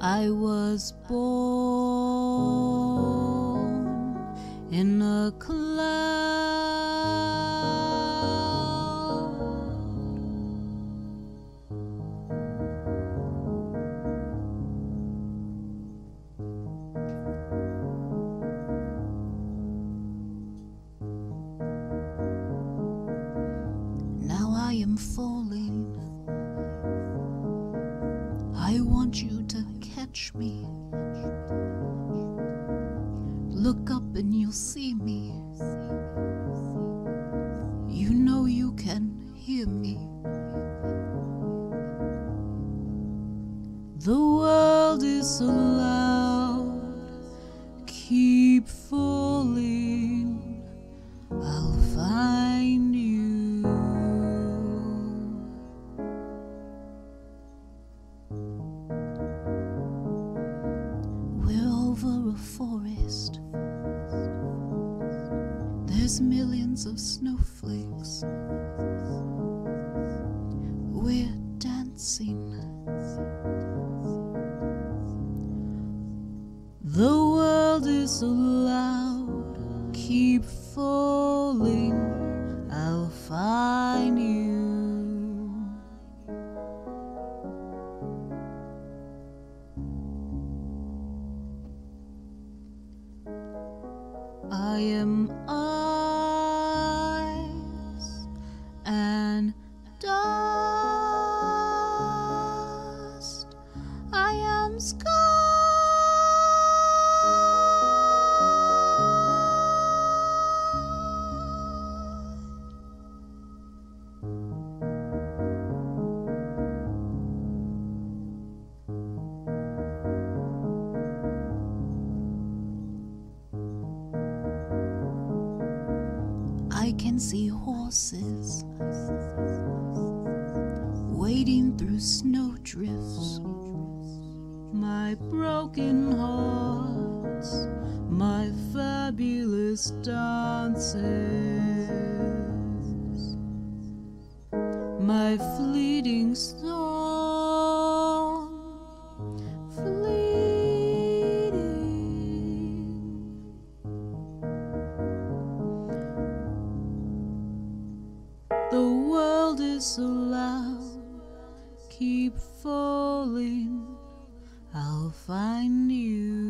I was born in a cloud. Now I am falling. I want you to catch me. Look up and you'll see me. You know you can hear me. The world is so loud. Keep falling. I'll find you. Over a forest, there's millions of snowflakes. We're dancing. The world is so loud. Keep falling. I'll find you. I am ice and dust. I am sky. I can see horses wading through snowdrifts. My broken hearts, my fabulous dances, my fleeting song, the world is so loud. Keep falling. I'll find you.